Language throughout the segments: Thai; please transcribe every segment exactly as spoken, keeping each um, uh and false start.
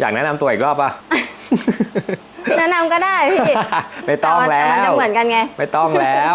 อยากแนะนำตัวอีกรอบป่ะแนะนำก็ได้พี่ไม่ต้องแล้วแต่มันจะเหมือนกันไงไม่ต้องแล้ว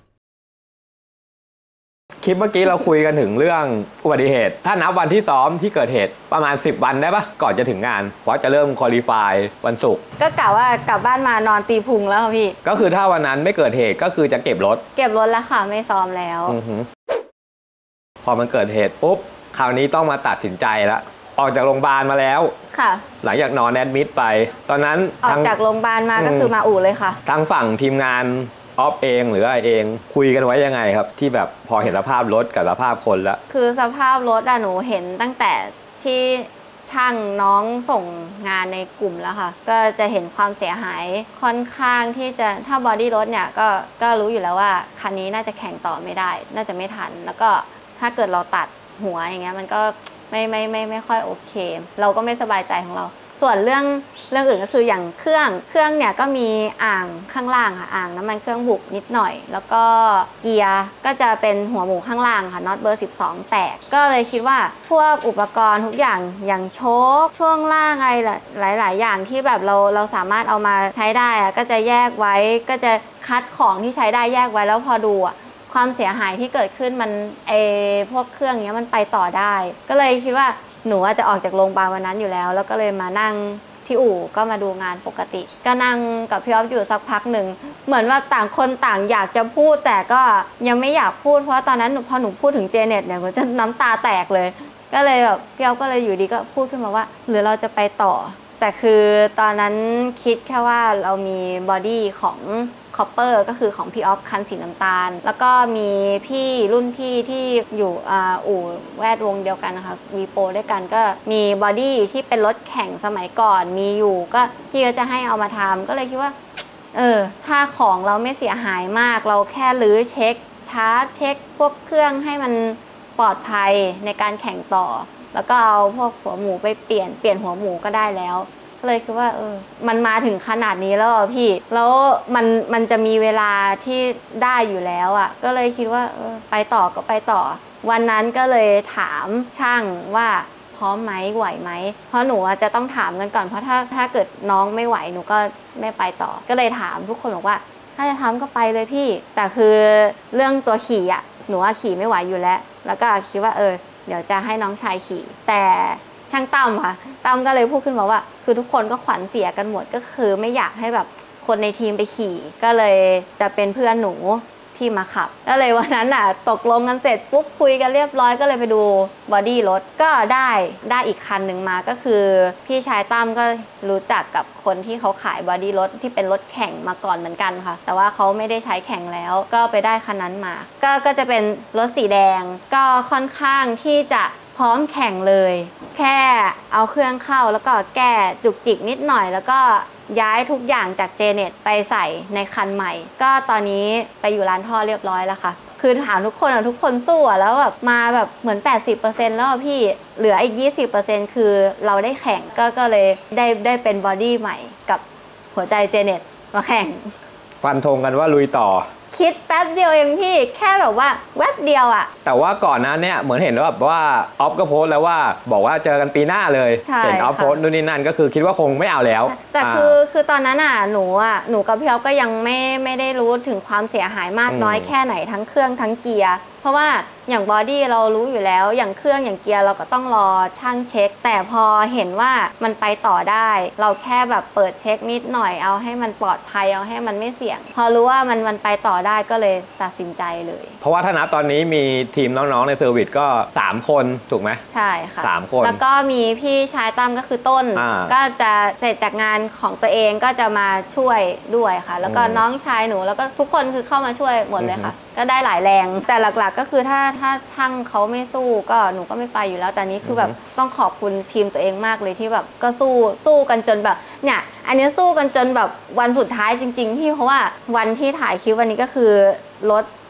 คลิปเมื่อกี้เราคุยกันถึงเรื่องอุบัติเหตุถ้านับวันที่ซ้อมที่เกิดเหตุประมาณสิบวันได้ปะก่อนจะถึงงานเพราะจะเริ่มควอลิฟายวันศุกร์ก็กะว่ากลับบ้านมานอนตีพุงแล้วค่ะพี่ก็คือถ้าวันนั้นไม่เกิดเหตุก็คือจะเก็บรถเก็บรถแล้วค่ะไม่ซ้อมแล้วพอมันเกิดเหตุปุ๊บคราวนี้ต้องมาตัดสินใจแล้วออกจากโรงพยาบาลมาแล้วค่ะหลังจากนอนแอดมิดไปตอนนั้นออกจากโรงพยาบาลมาก็คือมาอู่เลยค่ะทางฝั่งทีมงานออฟเองหรืออะไรเองคุยกันไว้ยังไงครับที่แบบพอเห็นสภาพรถกับสภาพคนแล้วคือสภาพรถอะหนูเห็นตั้งแต่ที่ช่างน้องส่งงานในกลุ่มแล้วค่ะก็จะเห็นความเสียหายค่อนข้างที่จะถ้าบอดี้รถเนี่ยก็ก็รู้อยู่แล้วว่าคันนี้น่าจะแข่งต่อไม่ได้น่าจะไม่ทันแล้วก็ถ้าเกิดเราตัดหัวอย่างเงี้ยมันก็ไม่ไม่ไม่ไม่ค่อยโอเคเราก็ไม่สบายใจของเราส่วนเรื่องเรื่องอื่นก็คืออย่างเครื่องเครื่องเนี่ยก็มีอ่างข้างล่างค่ะอ่างน้ำมันเครื่องบุบนิดหน่อยแล้วก็เกียร์ก็จะเป็นหัวหมูข้างล่างค่ะน็อตเบอร์สิบสองแตกก็เลยคิดว่าพวกอุปกรณ์ทุกอย่างอย่างโชคช่วงล่างอะไรหลายๆอย่างที่แบบเราเราสามารถเอามาใช้ได้อะก็จะแยกไว้ก็จะคัดของที่ใช้ได้แยกไว้แล้วพอดูอะความเสียหายที่เกิดขึ้นมันเอพวกเครื่องเนี้ยมันไปต่อได้ก็เลยคิดว่าหนูจะออกจากโรงพยาบาลวันนั้นอยู่แล้วแล้วก็เลยมานั่งที่อู่ก็มาดูงานปกติก็นั่งกับพี่อ๊อฟอยู่สักพักหนึ่งเหมือนว่าต่างคนต่างอยากจะพูดแต่ก็ยังไม่อยากพูดเพราะตอนนั้นพอหนูพูดถึงเจเน็ตเนี่ยหนูจะน้ำตาแตกเลยก็เลยแบบพี่อ๊อฟก็เลยอยู่ดีก็พูดขึ้นมาว่าหรือเราจะไปต่อแต่คือตอนนั้นคิดแค่ว่าเรามีบอดี้ของคอปเปอร์ก็คือของพี่ออฟคันสีน้ำตาลแล้วก็มีพี่รุ่นพี่ที่อยู่อู่แวดวงเดียวกันนะคะวีโปด้วยกันก็มีบอดี้ที่เป็นรถแข่งสมัยก่อนมีอยู่ก็พี่ก็จะให้เอามาทำก็เลยคิดว่าเออถ้าของเราไม่เสียหายมากเราแค่รื้อเช็คชาร์จเช็คพวกเครื่องให้มันปลอดภัยในการแข่งต่อแล้วก็เอาพวกหัวหมูไปเปลี่ยนเปลี่ยนหัวหมูก็ได้แล้วเลยคือว่าเออมันมาถึงขนาดนี้แล้วอ่ะพี่แล้วมันมันจะมีเวลาที่ได้อยู่แล้วอ่ะก็เลยคิดว่าเออไปต่อก็ไปต่อวันนั้นก็เลยถามช่างว่าพร้อมไหมไหวไหมเพราะหนูจะต้องถามกันก่อนเพราะถ้าถ้าเกิดน้องไม่ไหวหนูก็ไม่ไปต่อก็เลยถามทุกคนบอกว่าถ้าจะทำก็ไปเลยพี่แต่คือเรื่องตัวขี่อ่ะหนูว่าขี่ไม่ไหวอยู่แล้วแล้วก็คิดว่าเออเดี๋ยวจะให้น้องชายขี่แต่ช่างตั้มค่ะตั้มก็เลยพูดขึ้นมาว่าคือทุกคนก็ขวัญเสียกันหมดก็คือไม่อยากให้แบบคนในทีมไปขี่ก็เลยจะเป็นเพื่อนหนูที่มาขับก็เลยวันนั้นอ่ะตกลงกันเสร็จปุ๊บคุยกันเรียบร้อยก็เลยไปดูบอดี้รถก็ได้ได้อีกคันหนึ่งมาก็คือพี่ชายตั้มก็รู้จักกับคนที่เขาขายบอดี้รถที่เป็นรถแข่งมาก่อนเหมือนกันค่ะแต่ว่าเขาไม่ได้ใช้แข่งแล้วก็ไปได้คันนั้นมาก็ก็จะเป็นรถสีแดงก็ค่อนข้างที่จะพร้อมแข่งเลยแค่เอาเครื่องเข้าแล้วก็แก้จุกจิกนิดหน่อยแล้วก็ย้ายทุกอย่างจากเจเน็ตไปใส่ในคันใหม่ก็ตอนนี้ไปอยู่ร้านท่อเรียบร้อยแล้วค่ะคือถามทุกคนอะทุกคนสู้อะแล้วแบบมาแบบเหมือน แปดสิบเปอร์เซ็นต์ แล้วพี่เหลืออีก ยี่สิบเปอร์เซ็นต์ คือเราได้แข่งก็ก็เลยได้ได้เป็นบอดี้ใหม่กับหัวใจเจเน็ตมาแข่งฟันธงกันว่าลุยต่อคิดแป๊บเดียวเองพี่แค่แบบว่าแวบเดียวอะแต่ว่าก่อนนั้นเนี่ยเหมือนเห็นว่าแบบว่าออฟก็โพสแล้วว่าบอกว่าเจอกันปีหน้าเลยเห็นออฟโพสนู่นนี่นั่นก็คือคิดว่าคงไม่เอาแล้วแต่คือคือตอนนั้นอ่ะหนูอ่ะหนูกับพี่อ๊อฟก็ยังไม่ไม่ได้รู้ถึงความเสียหายมากน้อยแค่ไหนทั้งเครื่องทั้งเกียร์เพราะว่าอย่างบอดี้เรารู้อยู่แล้วอย่างเครื่องอย่างเกียร์เราก็ต้องรอช่างเช็คแต่พอเห็นว่ามันไปต่อได้เราแค่แบบเปิดเช็คนิดหน่อยเอาให้มันปลอดภัยเอาให้มันไม่เสี่ยงพอรู้ว่ามันมันไปต่อได้ก็เลยตัดสินใจเลยเพราะว่าถ้านับตอนนี้มีทีมน้องๆในเซอร์วิสก็สามคนถูกไหมใช่ค่ะสามคนแล้วก็มีพี่ชายตั้มก็คือต้นก็จะเสร็จจากงานของตัวเองก็จะมาช่วยด้วยค่ะแล้วก็น้องชายหนูแล้วก็ทุกคนคือเข้ามาช่วยหมดเลยค่ะก็ได้หลายแรงแต่หลักๆก็คือถ้าถ้าช่างเขาไม่สู้ก็หนูก็ไม่ไปอยู่แล้วแต่นี้คือแบบต้องขอบคุณทีมตัวเองมากเลยที่แบบก็สู้สู้กันจนแบบเนี่ยอันนี้สู้กันจนแบบวันสุดท้ายจริงๆพี่เพราะว่าวันที่ถ่ายคลิปวันนี้ก็คือรถ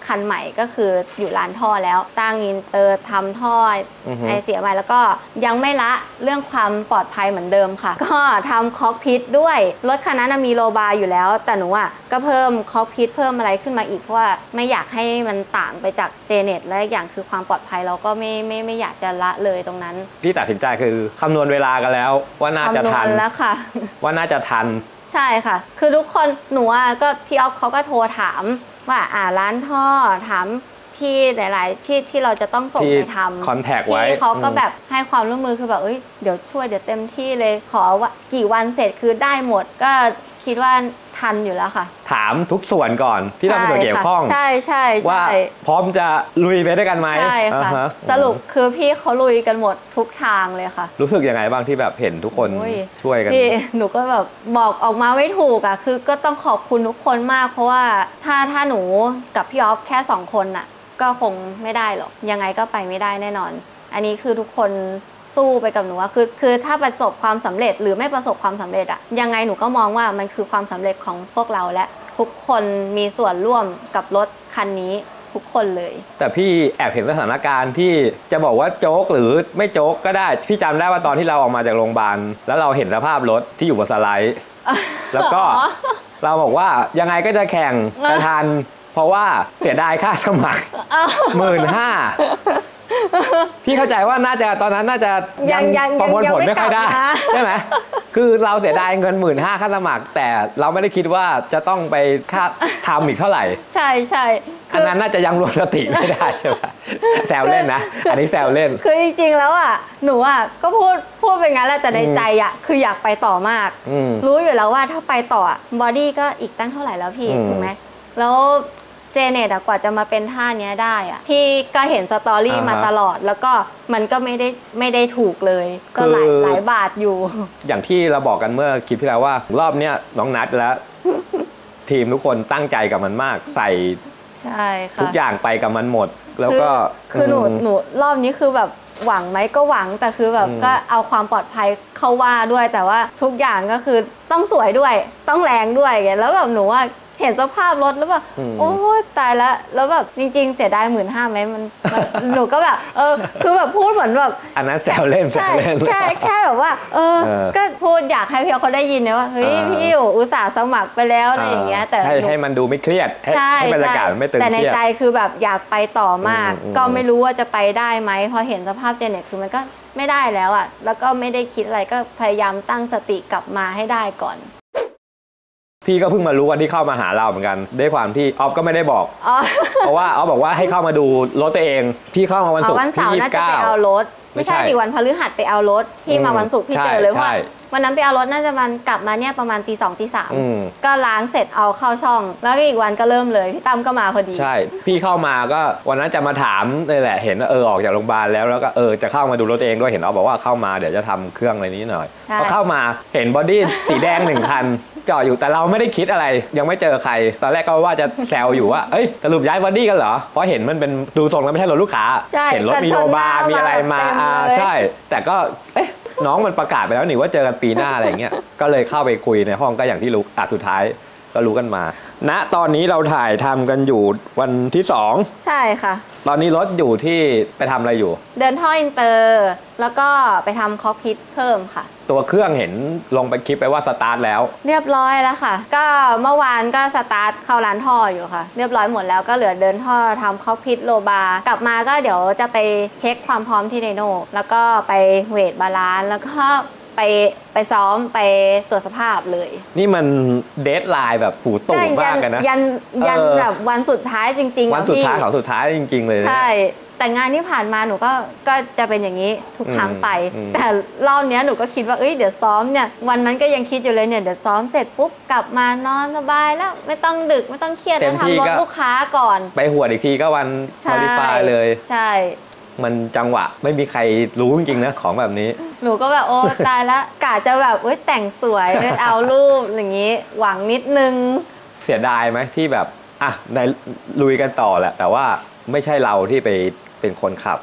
คันใหม่ก็คืออยู่ร้านท่อแล้วตั้งอินเตอร์ทำท่อไอเสียใหม่แล้วก็ยังไม่ละเรื่องความปลอดภัยเหมือนเดิมค่ะก็ทำคอกพิทด้วยรถคันนั้นมีโลบาร์อยู่แล้วแต่หนูอ่ะก็เพิ่มคอกพิทเพิ่มอะไรขึ้นมาอีกเพราะว่าไม่อยากให้มันต่างไปจากเจเน็ตและอย่างคือความปลอดภัยเราก็ไม่ไม่ไม่อยากจะละเลยตรงนั้นที่ตัดสินใจคือคำนวณเวลากันแล้วว่าน่าจะทันแล้วค่ะว่าน่าจะทันใช่ค่ะคือทุกคนหนูอ่ะก็พี่ออฟเขาก็โทรถามว่าอ่าร้านท่อถามที่หลายๆที่ที่เราจะต้องส่งไปทำคอนแทคไว้ที่เขาก็แบบให้ความร่วมมือคือแบบเอ้ยเดี๋ยวช่วยเดี๋ยวเต็มที่เลยขอว่ากี่วันเสร็จคือได้หมดก็คิดว่าทันอยู่แล้วค่ะถามทุกส่วนก่อนที่เราเป็นตัวเกี่ยวข้องใช่ใช่ว่าพร้อมจะลุยไปด้วยกันไหมใช่ค่ะสรุปคือพี่เขาลุยกันหมดทุกทางเลยค่ะรู้สึกยังไงบ้างที่แบบเห็นทุกคนช่วยกันพี่หนูก็แบบบอกออกมาไม่ถูกอ่ะคือก็ต้องขอบคุณทุกคนมากเพราะว่าถ้าถ้าหนูกับพี่ออฟแค่สองคนน่ะก็คงไม่ได้หรอกยังไงก็ไปไม่ได้แน่นอนอันนี้คือทุกคนสู้ไปกับหนูว่าคือคือถ้าประสบความสำเร็จหรือไม่ประสบความสำเร็จอะยังไงหนูก็มองว่ามันคือความสำเร็จของพวกเราและทุกคนมีส่วนร่วมกับรถคันนี้ทุกคนเลยแต่พี่แอบเห็นสถานการณ์ที่จะบอกว่าโจ๊กหรือไม่โจ๊กก็ได้พี่จำได้ว่าตอนที่เราออกมาจากโรงพยาบาลแล้วเราเห็นสภาพรถที่อยู่บนสไลด์แล้วก็เราบอกว่ายังไงก็จะแข่งจะทันเพราะว่าเสียดายค่าสมัครหมื่นห้าพี่เข้าใจว่าน่าจะตอนนั้นน่าจะยังประมวลผลไม่ค่อยได้ใช่ไหมคือเราเสียดายเงินหมื่นห้าค่าสมัครแต่เราไม่ได้คิดว่าจะต้องไปค่าทำอีกเท่าไหร่ใช่ใช่อันนั้นน่าจะยังรวมสติไม่ได้ใช่ไหมแซวเล่นนะอันนี้แซวเล่นคือจริงๆแล้วอ่ะหนูอ่ะก็พูดพูดไปงั้นแหละแต่ในใจอ่ะคืออยากไปต่อมากรู้อยู่แล้วว่าถ้าไปต่อบอดี้ก็อีกตั้งเท่าไหร่แล้วพี่ถูกไหมแล้วเจเน็ตกว่าจะมาเป็นท่านี้ได้อะพี่ก็เห็นสตอรี่มาตลอดแล้วก็มันก็ไม่ได้ไม่ได้ถูกเลยก็หลายหลายบาทอยู่อย่างที่เราบอกกันเมื่อคลิปที่แล้วว่ารอบเนี้ยน้องนัทและทีมทุกคนตั้งใจกับมันมากใส่ใช่ค่ะทุกอย่างไปกับมันหมดแล้วก็คือหนูหนูรอบนี้คือแบบหวังไหมก็หวังแต่คือแบบก็เอาความปลอดภัยเข้าว่าด้วยแต่ว่าทุกอย่างก็คือต้องสวยด้วยต้องแรงด้วยแล้วแบบหนูว่าเห็นสภาพรถแล้วแบบโอ้ตายแล้วแล้วแบบจริงๆเสียดายหมื่นห้าไหมมันหนูก็แบบเออคือแบบพูดเหมือนแบบอันนั้นแซวเล่นแซวเล่นแค่แค่แบบว่าเออก็พูดอยากให้พี่เขาได้ยินนะว่าเฮ้ยพี่อยู่อุตส่าห์สมัครไปแล้วอะไรอย่างเงี้ยแต่ให้ให้มันดูไม่เครียดให้บรรยากาศไม่ตึงเครียดแต่ในใจคือแบบอยากไปต่อมากก็ไม่รู้ว่าจะไปได้ไหมพอเห็นสภาพเจเน็ตคือมันก็ไม่ได้แล้วอ่ะแล้วก็ไม่ได้คิดอะไรก็พยายามตั้งสติกลับมาให้ได้ก่อนพี่ก็เพิ่งมารู้วันที่เข้ามาหาเราเหมือนกันด้วยความที่ออฟก็ไม่ได้บอกเพราะว่าออฟบอกว่าให้เข้ามาดูรถตัวเองพี่เข้ามาวันศุกร์วันเสาร์น่าจะไปเอารถไม่ใช่สิวันพฤหัสไปเอารถพี่มาวันศุกร์พี่เจอเลยว่าวันนั้นไปเอารถน่าจะมันกลับมาเนี่ยประมาณตีสองตีสามก็ล้างเสร็จเอาเข้าช่องแล้วก็อีกวันก็เริ่มเลยพี่ตั้มก็มาพอดีใช่พี่เข้ามาก็วันนั้นจะมาถามเลยแหละเห็นเออออกจากโรงพยาบาลแล้วแล้วก็เออจะเข้ามาดูรถเองด้วยเห็นออฟบอกว่าเข้ามาเดี๋ยวจะทำเครื่องอะไรนี้หน่อยพอเข้ามาเห็นบอดี้สีแดงหนึ่งคันจอดอยู่แต่เราไม่ได้คิดอะไรยังไม่เจอใครตอนแรกก็ว่าจะแซวอยู่ว่าเอ้ยสรุปย้ายบอดี้กันเหรอเพราะเห็นมันเป็นดูทรงแล้วไม่ใช่รถลูกค้าเห็นรถมีโลบาร์มีอะไรมาอ่าใช่แต่ก็เอ๊ะน้องมันประกาศไปแล้วนี่ว่าเจอกันปีหน้าอะไรอย่างเงี้ยก็เลยเข้าไปคุยในห้องก็อย่างที่รู้อ่ะสุดท้ายก็รู้กันมาณตอนนี้เราถ่ายทำกันอยู่วันที่สองใช่ค่ะตอนนี้รถอยู่ที่ไปทำอะไรอยู่เดินท่ออินเตอร์แล้วก็ไปทำคอกพิทเพิ่มค่ะตัวเครื่องเห็นลงไปคลิปไปว่าสตาร์ทแล้วเรียบร้อยแล้วค่ะก็เมื่อวานก็สตาร์ทเข้าร้านท่ออยู่ค่ะเรียบร้อยหมดแล้วก็เหลือเดินท่อทำคอกพิทโลบาร์กลับมาก็เดี๋ยวจะไปเช็คความพร้อมที่ไดโน่แล้วก็ไปเวทบาลานซ์แล้วก็ไปไปซ้อมไปตรวจสภาพเลยนี่มันเดดไลน์แบบหูตู่มากกันนะยันยันแบบวันสุดท้ายจริงๆวันสุดท้ายของสุดท้ายจริงๆเลยใช่แต่งานที่ผ่านมาหนูก็ก็จะเป็นอย่างนี้ทุกครั้งไปแต่รอบนี้หนูก็คิดว่าเอ้ยเดี๋ยวซ้อมเนี่ยวันนั้นก็ยังคิดอยู่เลยเนี่ยเดี๋ยวซ้อมเสร็จปุ๊บกลับมานอนสบายแล้วไม่ต้องดึกไม่ต้องเครียดแล้วทำรถลูกค้าก่อนไปหัวอีกทีก็วันคอลิฟายเลยใช่มันจังหวะไม่มีใครรู้จริงๆนะของแบบนี้หนูก็แบบโอ้ตายแล้วกะจะแบบเอ้ยแต่งสวยเอารูปอย่างนี้หวังนิดนึงเสียดายไหมที่แบบอ่ะในลุยกันต่อแหละแต่ว่าไม่ใช่เราที่ไปเป็นคนขับ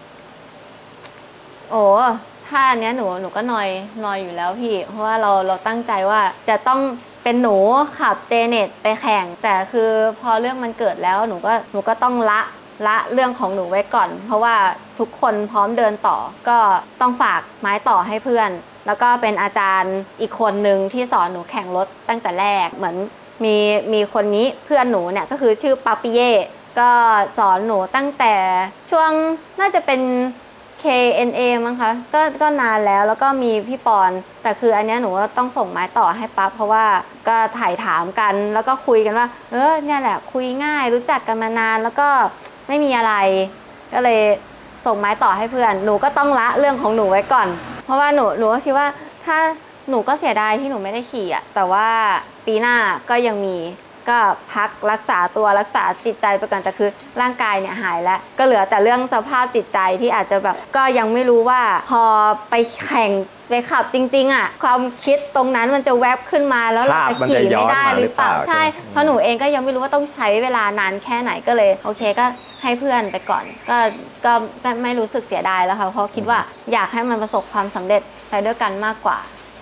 โอ้ถ้าอันเนี้ยหนูหนูก็นอยนอยอยู่แล้วพี่เพราะว่าเราเราตั้งใจว่าจะต้องเป็นหนูขับเจเน็ตไปแข่งแต่คือพอเรื่องมันเกิดแล้วหนูก็หนูก็ต้องละละเรื่องของหนูไว้ก่อนเพราะว่าทุกคนพร้อมเดินต่อก็ต้องฝากไม้ต่อให้เพื่อนแล้วก็เป็นอาจารย์อีกคนหนึ่งที่สอนหนูแข่งรถตั้งแต่แรกเหมือนมีมีคนนี้เพื่อนหนูเนี่ยก็คือชื่อปาปิเย่ก็สอนหนูตั้งแต่ช่วงน่าจะเป็น เค เอ็น เอ มั้งคะก็ก็นานแล้วแล้วก็มีพี่ปอนแต่คืออันเนี้ยหนูก็ต้องส่งไม้ต่อให้ปั๊บเพราะว่าก็ถ่ายถามกันแล้วก็คุยกันว่าเออเนี่ยแหละคุยง่ายรู้จักกันมานานแล้วก็ไม่มีอะไรก็เลยส่งไม้ต่อให้เพื่อนหนูก็ต้องละเรื่องของหนูไว้ก่อนเพราะว่าหนูหนูก็คิดว่าถ้าหนูก็เสียดายที่หนูไม่ได้ขี่อ่ะแต่ว่าปีหน้าก็ยังมีก็พักรักษาตัวรักษาจิตใจไปก่อนแต่คือร่างกายเนี่ยหายแล้วก็เหลือแต่เรื่องสภาพจิตใจที่อาจจะแบบก็ยังไม่รู้ว่าพอไปแข่งไปขับจริงๆอ่ะความคิดตรงนั้นมันจะแวบขึ้นมาแล้วเราจะขี่ไม่ได้หรือเปล่าใช่เพราะหนูเองก็ยังไม่รู้ว่าต้องใช้เวลานานแค่ไหนก็เลยโอเคก็ให้เพื่อนไปก่อนก็ก็ไม่รู้สึกเสียดายแล้วค่ะเพราะคิดว่าอยากให้มันประสบความสำเร็จไปด้วยกันมากกว่า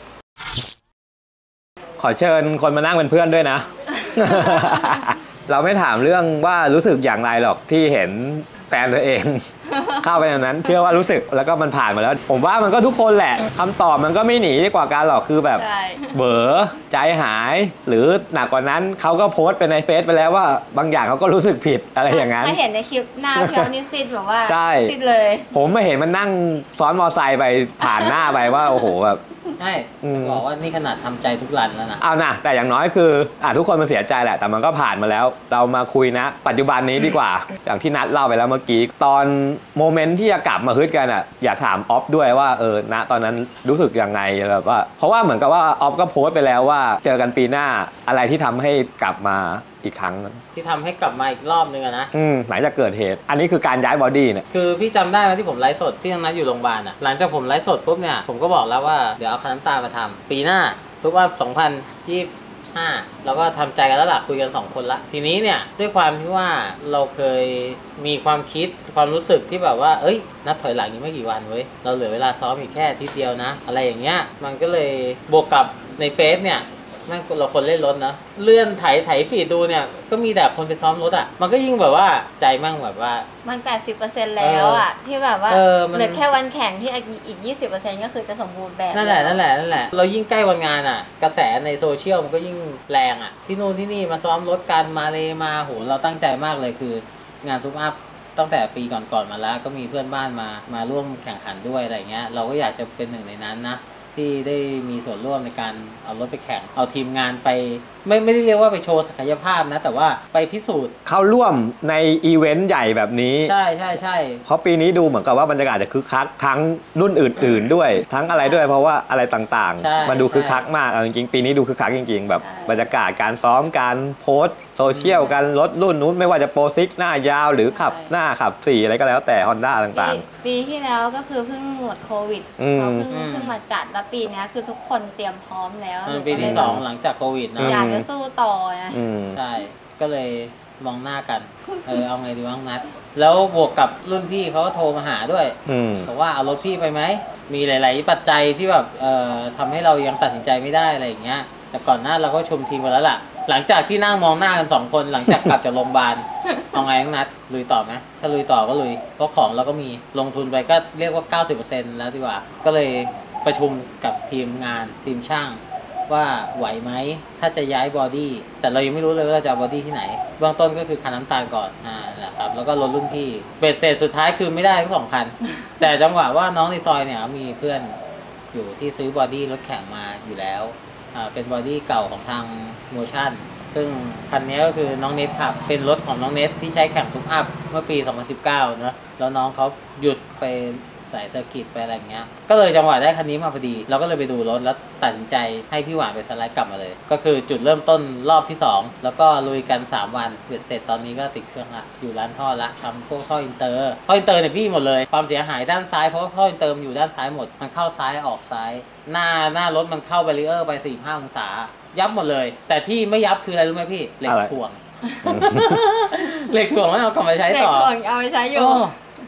ขอเชิญคนมานั่งเป็นเพื่อนด้วยนะ เราไม่ถามเรื่องว่ารู้สึกอย่างไรหรอกที่เห็นแฟนตัวเอง เข้าไปในนั้นเชื่อว่ารู้สึกแล้วก็มันผ่านมาแล้วผมว่ามันก็ทุกคนแหละคำตอบมันก็ไม่หนีกว่ากันหรอกคือแบบเบ๋อใจหายหรือหนักกว่านั้นเขาก็โพสต์ไปในเฟซไปแล้วว่าบางอย่างเขาก็รู้สึกผิดอะไรอย่างนั้นถ้าเห็นในคลิปหน้าเพียวนี่ซิดแบบว่าซิดเลยผมไม่เห็นมันนั่งซ้อนมอไซค์ไปผ่านหน้าไปว่าโอ้โหแบบใช่จะบอกว่านี่ขนาดทำใจทุกรันแล้วนะเอานะแต่อย่างน้อยคืออ่ะทุกคนมันเสียใจแหละแต่มันก็ผ่านมาแล้วเรามาคุยนะปัจจุบันนี้ดีกว่าอย่างที่นัดเล่าไปแล้วเมื่อกี้ตอนโมเมนต์ที่จะกลับมาฮึดกันอ่ะอยากถามออฟด้วยว่าเออณตอนนั้นรู้สึกยังไงแบบว่าเพราะว่าเหมือนกับว่าออฟก็โพสต์ไปแล้วว่าเจอกันปีหน้าอะไรที่ทำให้กลับมาอีกครั้งที่ทำให้กลับมาอีกรอบนึงนะอืมหลังจากเกิดเหตุอันนี้คือการย้ายบอดี้เนี่ยคือพี่จำได้ไหมที่ผมไลฟ์สดที่นัดอยู่โรงพยาบาลอ่ะหลังจากผมไลฟ์สดปุ๊บเนี่ยผมก็บอกแล้วว่าเดี๋ยวเอาคันน้ำตามาทำปีหน้าซุปอัพสองพันยี่สิบห้าแล้วก็ทำใจกันแล้วล่ะคุยกันสองคนละทีนี้เนี่ยด้วยความที่ว่าเราเคยมีความคิดความรู้สึกที่แบบว่าเอ้ยนัดถอยหลังนี้ไม่กี่วันเว้ยเราเหลือเวลาซ้อมอีกแค่อาทิตย์เดียวนะอะไรอย่างเงี้ยมันก็เลยบวกกับในเฟซเนี่ยแม่งเราคนเล่นรถนะเลื่อนไถไถฟีดดูเนี่ยก็มีแต่คนไปซ้อมรถอ่ะมันก็ยิ่งแบบว่าใจมั่งแบบว่ามัน แปดสิบเปอร์เซ็นต์ แล้วอ่ะที่แบบว่าเหลือแค่วันแข่งที่อีก ยี่สิบเปอร์เซ็นต์ ก็คือจะสมบูรณ์แบบนั่นแหละนั่นแหละนั่นแหละเรายิ่งใกล้วันงานอ่ะกระแสในโซเชียลมันก็ยิ่งแรงอ่ะที่นู่นที่นี่มาซ้อมรถกันมาเลยมาโหเราตั้งใจมากเลยคืองานซุปอัพตั้งแต่ปีก่อนๆมาแล้วก็มีเพื่อนบ้านมามาร่วมแข่งขันด้วยอะไรเงี้ยเราก็อยากจะเป็นหนึ่งในนั้นนะที่ได้มีส่วนร่วมในการเอารถไปแข่งเอาทีมงานไปไม่ไม่ได้เรียกว่าไปโชว์ศักยภาพนะแต่ว่าไปพิสูจน์เข้าร่วมในอีเวนต์ใหญ่แบบนี้ใช่ใช่ใช่เพราะปีนี้ดูเหมือนกับว่าบรรยากาศจะคึกคักทั้งรุ่นอื่นๆด้วยทั้งอะไรด้วยเพราะว่าอะไรต่างๆมันดูคึกคักมากเอาจริงๆปีนี้ดูคึกคักจริงๆแบบบรรยากาศการซ้อมการโพสต์โซเชียลกันรถรุ่นนู้นไม่ว่าจะโปรซิกหน้ายาวหรือขับหน้าขับสี่อะไรก็แล้วแต่ Honda ต่างๆปีที่แล้วก็คือเพิ่งหมดโควิดเขาเพิ่งเพิ่งมาจัดแล้วปีนี้คือทุกคนเตรียมพร้อมแล้วปีที่สองหลังจากโควิดนะอยากจะสู้ต่อนะใช่ก็เลยมองหน้ากันเออเอาไงดีบ้างนัดแล้วบวกกับรุ่นพี่เขาก็โทรมาหาด้วยบอกว่าเอารถพี่ไปไหมมีหลายๆปัจจัยที่แบบเอ่อทำให้เรายังตัดสินใจไม่ได้อะไรอย่างเงี้ยแต่ก่อนหน้าเราก็ชมทีมกันแล้วล่ะหลังจากที่นั่งมองหน้ากันสองคนหลังจากกลับจากโรงพยาบาลเอาไงนัดลุยต่อไหมถ้าลุยต่อก็ลุยเพราะของเราก็มีลงทุนไปก็เรียกว่า เก้าสิบเปอร์เซ็นต์ แล้วดีกว่าก็เลยประชุมกับทีมงานทีมช่างว่าไหวไหมถ้าจะย้ายบอดี้แต่เรายังไม่รู้เลยว่าจะเอาบอดี้ที่ไหนเบื้องต้นก็คือคันน้ำตาลก่อนอ่านะครับแล้วก็รถรุ่นพี่เบสเสร็จสุดท้ายคือไม่ได้ทั้งสองคัน แต่จังหวะว่าน้องในซอยเนี่ยมีเพื่อนอยู่ที่ซื้อบอดี้รถแข่งมาอยู่แล้วอ่าเป็นบอดี้เก่าของทางโมชั่นซึ่งคันนี้ก็คือน้องเนทขับเป็นรถของน้องเนทที่ใช้แข่งซุปอัพเมื่อปีสองพันสิบเก้าเนอะแล้วน้องเขาหยุดไปสายเซอร์กิตไปอะไรเงี้ยก็เลยจังหวะได้คันนี้มาพอดีเราก็เลยไปดูรถแล้วตัดสินใจให้พี่หวานไปสไลด์กลับมาเลยก็คือจุดเริ่มต้นรอบที่สองแล้วก็ลุยกันสามวันเสร็จเสร็จตอนนี้ก็ติดเครื่องละอยู่ร้านท่อละทำพวกท่ออินเตอร์ท่ออินเตอร์เนี่ยพี่หมดเลยความเสียหายด้านซ้ายเพราะท่ออินเตอร์อยู่ด้านซ้ายหมดมันเข้าซ้ายออกซ้ายหน้าหน้ารถมันเข้าแบรีเออร์ไปสี่สิบห้าองศายับหมดเลยแต่ที่ไม่ยับคืออะไรรู้ไหมพี่เหล็กถ่วงเหล็กถ่วงไม่เอากลับมาใช้ต่อเหล็กถ่วงเอาไปใช้อยู่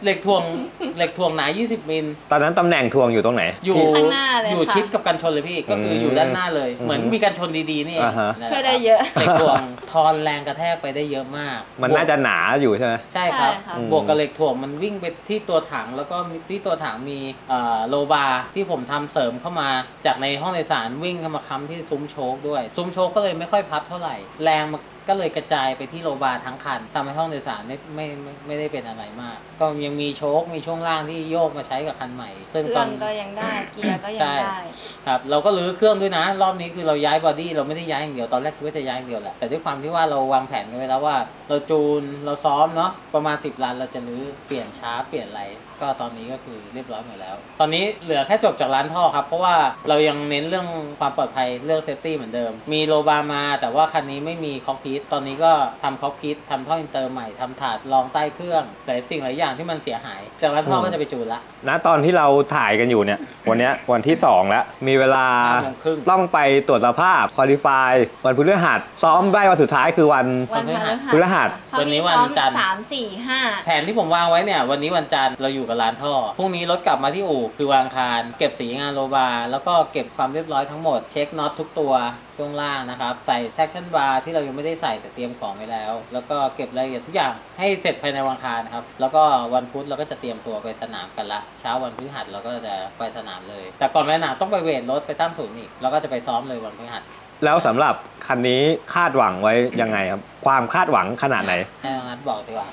เหล็กถ่วงเหล็กถ่วงหนายี่สิบมิลตอนนั้นตำแหน่งทวงอยู่ตรงไหนอยู่ข้างหน้าเลยอยู่ค่ะชิดกับกันชนเลยพี่ก็คืออยู่ด้านหน้าเลยอืมเหมือนมีกันชนดีๆนี่เองอ่าฮะนั่นแหละช่วยได้เยอะเหล็กถ่วงทอนแรงกระแทกไปได้เยอะมากมันน่าจะหนาอยู่ใช่ไหมใช่ครับใช่ค่ะบวกกับเหล็กถ่วงมันวิ่งไปที่ตัวถังแล้วก็มีที่ตัวถังมีเอ่อโลบาร์ที่ผมทำเสริมเข้ามาจากในห้องโดยสารวิ่งเข้ามาค้ำที่ซุ้มโชคด้วยซุ้มโชคก็เลยไม่ค่อยพับเท่าไหร่แรงมันก็เลยกระจายไปที่โลบาร์ทั้งคันทำให้ห้องโดยสารไม่ไม่ไม่ไม่ได้เป็นอะไรมาก ก็ยังมีโชคมีช่วงล่างที่โยกมาใช้กับคันใหม่ ซึ่งเคตรื่ออน งก็ยังได้เกียร์ก็ยังได้ครับเราก็รื้อเครื่องด้วยนะ รอบนี้คือเราย้ายบอดี้เราไม่ได้ย้ายอย่างเดียวตอนแรกคิดว่าจะย้ายอย่างเดียวแหละแต่ด้วยความที่ว่าเราวางแผนกันไว้แล้วว่าเราจูนเราซ้อมเนาะประมาณสิบลันเราจะรื้อเปลี่ยนช้าเปลี่ยนอะไรก็ตอนนี้ก็คือเรียบร้อยหมดแล้ว ตอนนี้เหลือแค่จบจากร้านท่อครับเพราะว่าเรายังเน้นเรื่องความปลอดภัยเรื่องเซฟตี้เหมือนเดิมมีโลบาร์มาแต่ว่าคันนี้ไม่มีคอกพิทตอนนี้ก็ทำคอกพิททำท่ออินเตอร์ใหม่ทำถาดรองใต้เครื่องแต่สิ่งหลายอย่างที่มันเสียหายจากร้านท่อก็จะไปจูนละณตอนที่เราถ่ายกันอยู่เนี่ย วันเนี้ยวันที่สองแล้วมีเวลาห้าโมงครึ่งต้องไปตรวจสภาพคอลิฟายวันพฤหัสซ้อมได้วันสุดท้ายคือวันวันพฤหัสพฤหัสเขาวันนี้มีวันซ้อมจันทร์สามสี่ห้าแผนที่ผมวางไว้เนี่ยวันนี้วันจันทร์เราอยู่กับร้านท่อพรุ่งนี้รถกลับมาที่อู่คือวางคารเก็บสีงานโลบาร์แล้วก็เก็บความเรียบร้อยทั้งหมดเช็คน็อตทุกตัวช่วงล่างนะครับใส่แท็กชั่นบาร์ที่เรายังไม่ได้ใส่แต่เตรียมของไว้แล้ว แล้วก็เก็บรายละเอียดทุกอย่างให้เสร็จภายในวันอังคารนะครับแล้วก็วันพุธเราก็จะเตรียมตัวไปสนามกันละเช้าวันพฤหัสเราก็จะไปสนามเลย แต่ก่อนไปสนามต้องไปเวทรถไปตั้งศูนย์อีกแล้วก็จะไปซ้อมเลยวันพฤหัสแล้วสำหรับคันนี้คาดหวังไว้ยังไงครับ ความคาดหวังขนาดไหนให้น้องนัทบอกดีกว่า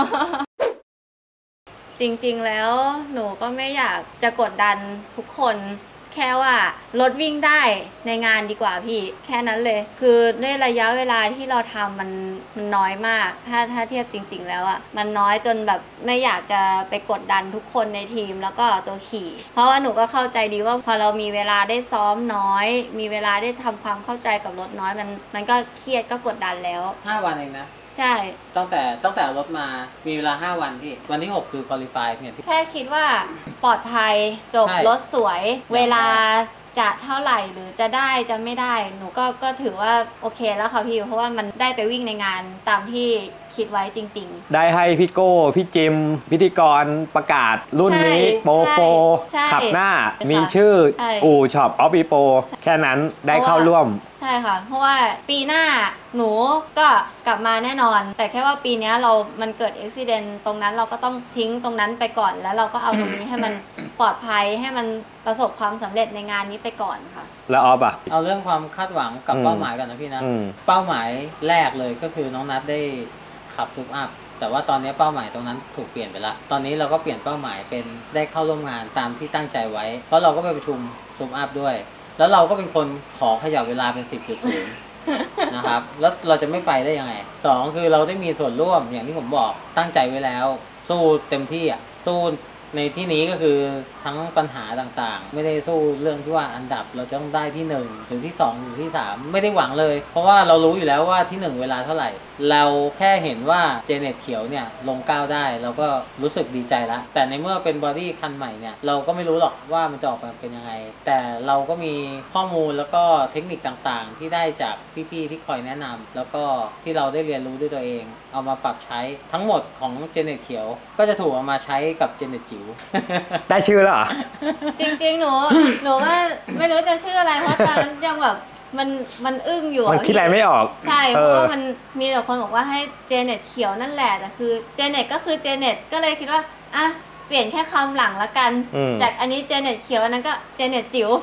จริงๆแล้วหนูก็ไม่อยากจะกดดันทุกคนแค่ว่ารถวิ่งได้ในงานดีกว่าพี่แค่นั้นเลย คือด้วยระยะเวลาที่เราทำมันมันน้อยมากถ้าถ้าเทียบจริง ๆ แล้วอะมันน้อยจนแบบไม่อยากจะไปกดดันทุกคนในทีมแล้วก็ตัวขี่ เพราะว่าหนูก็เข้าใจดีว่าพอเรามีเวลาได้ซ้อมน้อย มีเวลาได้ทำความเข้าใจกับรถน้อยมันมันก็เครียดก็กดดันแล้วห้าวันเองนะใช่ตั้งแต่ตั้งแต่เอารถมามีเวลาห้าวันพี่วันที่หกคือคุริฟายเนี่ยที่แค่คิดว่าปลอดภัยจบใช่รถสวยเวลาจะเท่าไหร่หรือจะได้จะไม่ได้หนูก็ก็ถือว่าโอเคแล้วค่ะพี่เพราะว่ามันได้ไปวิ่งในงานตามที่คิดไว้จริงๆได้ให้พี่โก้พี่จิม พิธีกรประกาศรุ่นนี้ใช่โปรโฟใช่ขับหน้าใช่มีชื่อใช่อู่ช็อปออฟปีโปแค่นั้นได้เข้าร่วมใช่ค่ะ เพราะว่าปีหน้าหนูก็กลับมาแน่นอน แต่แค่ว่าปีนี้เรามันเกิดอุบิเหตุตรงนั้นเราก็ต้องทิ้งตรงนั้นไปก่อน แล้วเราก็เอาตรงนี้ให้มันปลอดภัยให้มันประสบความสำเร็จในงานนี้ไปก่อนค่ะแล้วออฟอ่ะเอาเรื่องความคาดหวังกับอืมเป้าหมายกันนะพี่นะอืมเป้าหมายแรกเลยก็คือน้องนัทได้ขับซุปอัพแต่ว่าตอนนี้เป้าหมายตรงนั้นถูกเปลี่ยนไปละตอนนี้เราก็เปลี่ยนเป้าหมายเป็นได้เข้าร่วมงานตามที่ตั้งใจไว้ เพราะเราก็ไปประชุมซุปอัพด้วย แล้วเราก็เป็นคนขอขยับเวลาเป็น สิบจุดศูนย์ นะครับแล้วเราจะไม่ไปได้ยังไงสองคือเราได้มีส่วนร่วมอย่างที่ผมบอกตั้งใจไว้แล้ว สู้เต็มที่อ่ะสู้ในที่นี้ก็คือทั้งปัญหาต่างๆ ไม่ได้สู้เรื่องที่ว่าอันดับเราจะต้องได้ที่หนึ่งหรือที่สองหรือที่สามไม่ได้หวังเลย เพราะว่าเรารู้อยู่แล้วว่าที่หนึ่งเวลาเท่าไหร่ เราแค่เห็นว่าเจเน็ตเขียวเนี่ยลงก้าวได้เราก็รู้สึกดีใจละแต่ในเมื่อเป็นบอดี้คันใหม่เนี่ยเราก็ไม่รู้หรอกว่ามันจะออกมาเป็นยังไง แต่เราก็มีข้อมูลแล้วก็เทคนิคต่างๆ ที่ได้จากพี่ๆที่คอยแนะนำแล้วก็ที่เราได้เรียนรู้ด้วยตัวเอง เอามาปรับใช้ทั้งหมดของเจเน็ตเขียวก็จะถูกเอามาใช้กับเจเน็ตจิ๋วได้ชื่อแล้วเหรอจริงๆหนูหนูว่าไม่รู้จะชื่ออะไรเพราะตอนนั้นยังแบบมันมันอึ้งอยู่อะมันคิดอะไรไม่ออกใช่เอเพราะอว่ามันมีแต่คนบอกว่าให้เจเน็ตเขียวนั่นแหละแต่คือเจเน็ตก็คือเจเน็ตก็เลยคิดว่าอ่ะเปลี่ยนแค่คำหลังละกันอืมจากอันนี้เจเน็ตเขียวอันนั้นก็เจเน็ตจิ๋ว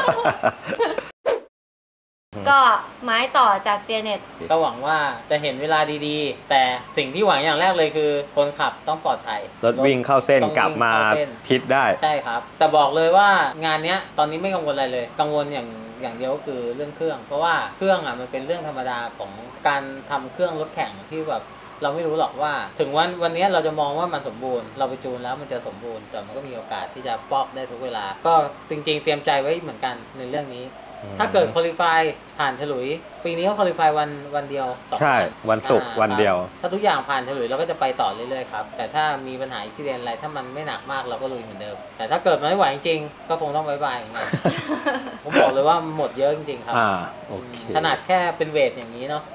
ก็ไม้ต่อจากเจเน็ตก็หวังว่าจะเห็นเวลาดีๆ แต่สิ่งที่หวังอย่างแรกเลยคือคนขับต้องปลอดภัยรถวิ่งเข้าเส้นต้องวิ่งกลับมาเข้าเส้นพิษได้ใช่ครับ แต่บอกเลยว่างานเนี้ยตอนนี้ไม่กังวลอะไรเลย กังวลอย่างอย่างเดียวก็คือเรื่องเครื่อง เพราะว่าเครื่องอ่ะมันเป็นเรื่องธรรมดาของการทำเครื่องรถแข่งที่แบบเราไม่รู้หรอกว่า ถึงวันวันนี้เราจะมองว่ามันสมบูรณ์เราไปจูนแล้วมันจะสมบูรณ์แต่มันก็มีโอกาสที่จะปอกได้ทุกเวลา ก็จริงๆเตรียมใจไว้เหมือนกันในเรื่องนี้ ถ้าเกิดคุริฟายผ่านฉลุยปีนี้ก็คุริฟายวันวันเดียวสองใช่ วันศุกร์อ่าวันเดียวถ้าทุกอย่างผ่านฉลุยเราก็จะไปต่อเรื่อยๆครับแต่ถ้ามีปัญหาอุบิเหตุอะไรถ้ามันไม่หนักมากเราก็ลุยเหมือนเดิมแต่ถ้าเกิดมันไม่ไหวจริงๆก็คงต้องบายบายอย่างเงี้ย ผมบอกเลยว่าหมดเยอะจริงๆครับอ่า โอเคขนาดแค่เป็นเวทอย่างนี้เนาะ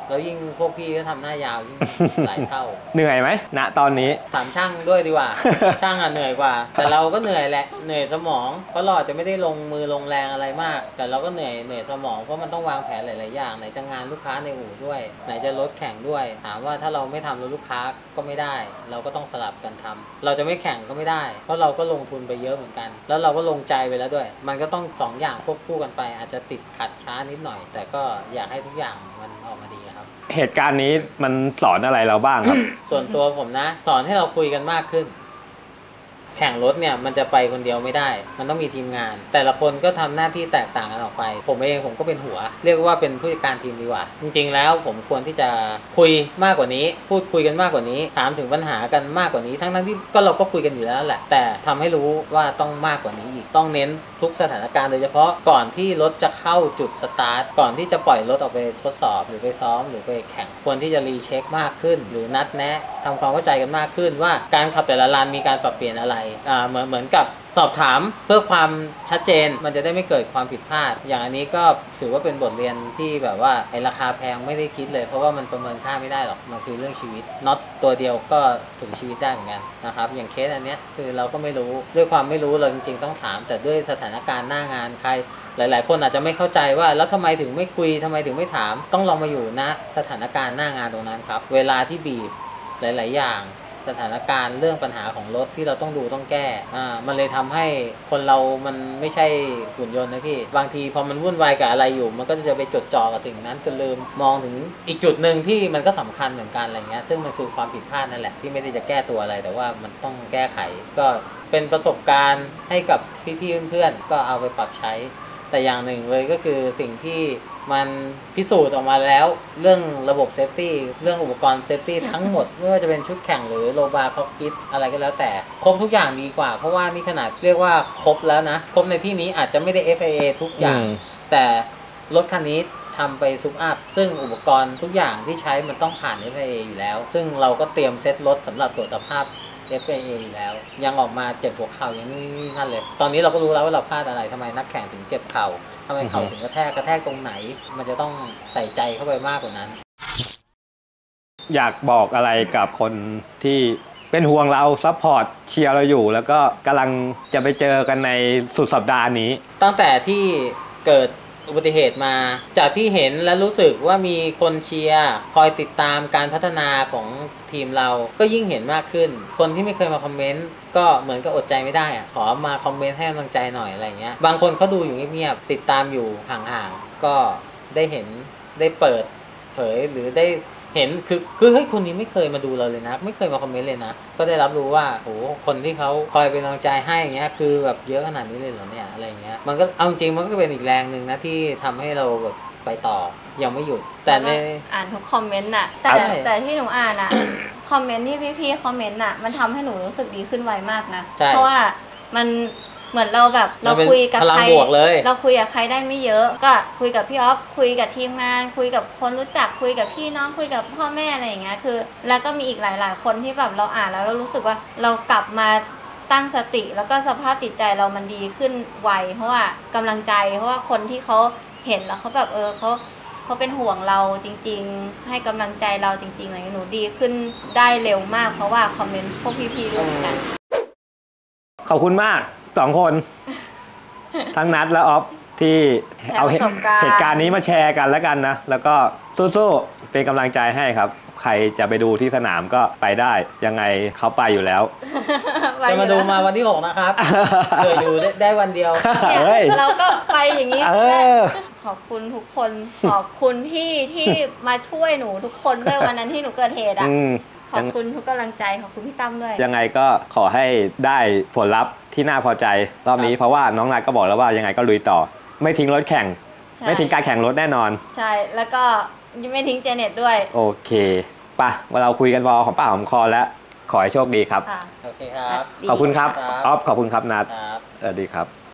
แล้วยิ่งพวกพี่ก็ทำหน้ายาวยิ่งหลายเท่าเหนื่อยไหมณตอนนี้ถามช่างด้วยดีกว่า ช่างอ่ะเหนื่อยกว่า แต่เราก็เหนื่อยแหละเหนื่อยสมองเพราะเราอาจจะไม่ได้ลงมือลงแรงอะไรมาก แต่เราก็เหนื่อยเหนื่อยสมองเพราะมันต้องวางแผนหลายๆอย่างไหนจะงานลูกค้าในอู่ด้วยไหนจะรถแข่งด้วยถามว่าถ้าเราไม่ทำรถลูกค้าก็ไม่ได้ เราก็ต้องสลับกันทำเราจะไม่แข่งก็ไม่ได้เพราะเราก็ลงทุนไปเยอะเหมือนกัน แล้วเราก็ลงใจไปแล้วด้วย มันก็ต้องสองอย่างควบคู่กันไป อาจจะติดขัดช้านิดหน่อย แต่ก็อยากให้ทุกอย่างมันออกมาดีครับเหตุการณ์นี้มันสอนอะไรเราบ้างครับส่วนตัวผมนะ สอนให้เราคุยกันมากขึ้น แข่งรถเนี่ยมันจะไปคนเดียวไม่ได้ มันต้องมีทีมงาน แต่ละคนก็ทำหน้าที่แตกต่างกันออกไป ผมเองผมก็เป็นหัว เรียกว่าเป็นผู้จัดการทีมดีกว่า จริงๆแล้วผมควรที่จะคุยมากกว่านี้ พูดคุยกันมากกว่านี้ ถามถึงปัญหากันมากกว่านี้ ทั้งๆที่ก็เราก็คุยกันอยู่แล้วแหละ แต่ทำให้รู้ว่าต้องมากกว่านี้อีก ต้องเน้นทุกสถานการณ์โดยเฉพาะก่อนที่รถจะเข้าจุดสตาร์ท ก่อนที่จะปล่อยรถออกไปทดสอบหรือไปซ้อมหรือไปแข่ง ควรที่จะรีเช็คมากขึ้น หรือนัดแนะทำความเข้าใจกันมากขึ้นว่าการขับแต่ละลานมีการปรับเปลี่ยนอะไรอ่าเหมือนเหมือนกับสอบถามเพื่อความชัดเจนมันจะได้ไม่เกิดความผิดพลาดอย่างอันนี้ก็ถือว่าเป็นบทเรียนที่แบบว่าไอราคาแพงไม่ได้คิดเลยเพราะว่ามันประเมินค่าไม่ได้หรอกมันคือเรื่องชีวิตน็อตตัวเดียวก็ถึงชีวิตได้เหมือนกันนะครับอย่างเคสอันเนี้ยคือเราก็ไม่รู้ด้วยความไม่รู้เราจริงๆต้องถามแต่ด้วยสถานการณ์หน้างานใครหลายๆคนอาจจะไม่เข้าใจว่าแล้วทำไมถึงไม่คุยทำไมถึงไม่ถามต้องลองมาอยู่ณสถานการณ์หน้างานตรงนั้นครับเวลาที่บีบหลายๆอย่างสถานการณ์เรื่องปัญหาของรถที่เราต้องดูต้องแก้อ่ามันเลยทำให้คนเรามันไม่ใช่หุ่นยนต์นะพี่บางทีพอมันวุ่นวายกับอะไรอยู่มันก็จะไปจดจ่อกับสิ่งนั้นจนลืมมองถึงอีกจุดหนึ่งที่มันก็สำคัญเหมือนกันอะไรเงี้ยซึ่งมันคือความผิดพลาดนั่นแหละที่ไม่ได้จะแก้ตัวอะไรแต่ว่ามันต้องแก้ไขก็เป็นประสบการณ์ให้กับพี่ๆเพื่อนๆก็เอาไปปรับใช้แต่อย่างหนึ่งเลยก็คือสิ่งที่มันพิสูจน์ออกมาแล้วเรื่องระบบเซฟตี้เรื่องอุปกรณ์เซฟตี้ทั้งหมดไม่ว่าจะเป็นชุดแข่งหรือโลบาร์คอกพิทอะไรก็แล้วแต่ครบทุกอย่างดีกว่าเพราะว่านี่ขนาดเรียกว่าครบแล้วนะครบในที่นี้อาจจะไม่ได้ เอฟ ไอ เอ ทุกอย่างแต่รถคันนี้ทำไปซุปอัพซึ่งอุปกรณ์ทุกอย่างที่ใช้มันต้องผ่าน เอฟ ไอ เอ อยู่แล้วซึ่งเราก็เตรียมเซตรถสำหรับตรวจสภาพเอฟ ไอ เอ อยู่แล้วยังออกมาเจ็บหัวเข่ายังนี่นั่นเลยตอนนี้เราก็รู้แล้วว่าเราพลาดอะไรทำไมนักแข่งถึงเจ็บเข่าทำไมเข่าถึงกระแทกกระแทกตรงไหนมันจะต้องใส่ใจเข้าไปมากกว่านั้นอยากบอกอะไรกับคนที่เป็นห่วงเราซัพพอร์ตเชียร์เราอยู่แล้วก็กำลังจะไปเจอกันในสุดสัปดาห์นี้ตั้งแต่ที่เกิดอุบัติเหตุมาจากที่เห็นและรู้สึกว่ามีคนเชียร์คอยติดตามการพัฒนาของทีมเราก็ยิ่งเห็นมากขึ้นคนที่ไม่เคยมาคอมเมนต์ก็เหมือนกับอดใจไม่ได้อะขอมาคอมเมนต์ให้กำลังใจหน่อยอะไรเงี้ยบางคนเขาดูอยู่เงียบๆติดตามอยู่ห่างๆก็ได้เห็นได้เปิดเผยหรือได้เห็นคือคือเฮ้ยคนนี้ไม่เคยมาดูเราเลยนะไม่เคยมาคอมเมนต์เลยนะก็ได้รับรู้ว่าโอ้คนที่เขาคอยเป็นกำลังใจให้อย่างเงี้ยคือแบบเยอะขนาดนี้เลยเหรอเนี่ยอะไรเงี้ยมันก็เอาจริงมันก็เป็นอีกแรงหนึ่งนะที่ทำให้เราแบบไปต่อยังไม่หยุดแต่ในอ่านทุกคอมเมนต์น่ะแต่แต่ที่หนูอ่านอ่ะ คอมเมนต์ที่พี่ๆคอมเมนต์น่ะมันทำให้หนูรู้สึกดีขึ้นไวมากนะเพราะว่ามันเหมือนเราแบบเราคุยกับใครเราคุยกับใครได้ไม่เยอะก็คุยกับพี่ออฟคุยกับทีมงานคุยกับคนรู้จักคุยกับพี่น้องคุยกับพ่อแม่อะไรอย่างเงี้ยคือแล้วก็มีอีกหลายๆคนที่แบบเราอ่านแล้วเรารู้สึกว่าเรากลับมาตั้งสติแล้วก็สภาพจิตใจเรามันดีขึ้นไวเพราะว่ากำลังใจเพราะว่าคนที่เขาเห็นแล้วเขาแบบเออเขาเขาเป็นห่วงเราจริงๆให้กำลังใจเราจริงๆอะไรเงี้ยหนูดีขึ้นได้เร็วมากเพราะว่าคอมเมนต์พวกพี่ๆด้วยกันขอบคุณมากสองคน ทั้งนัดและออฟที่เอาเหตุการณ์นี้มาแชร์กันแล้วกันนะแล้วก็สู้ๆเป็นกำลังใจให้ครับใครจะไปดูที่สนามก็ไปได้ยังไงเขาไปอยู่แล้วจะมาดูมาวันที่หกนะครับเกิดอยู่ได้วันเดียวเราก็ไปอย่างนี้ขอบคุณทุกคนขอบคุณพี่ที่มาช่วยหนูทุกคนด้วยวันนั้นที่หนูเกิดเหตุอ่ะขอบคุณทุกกำลังใจขอบคุณพี่ตั้มด้วยยังไงก็ขอให้ได้ผลลัพธ์ที่น่าพอใจรอบนี้เพราะว่าน้องนัทก็บอกแล้วว่ายังไงก็ลุยต่อไม่ทิ้งรถแข่งไม่ทิ้งการแข่งรถแน่นอนใช่แล้วก็ไม่ทิ้งเจเน็ตด้วยโอเคป่ะว่าเราคุยกันพอของป้าหอมคอแล้วขอให้โชคดีครับโอเคครับขอบคุณครับออฟขอบคุณครับนัทเออดีครับ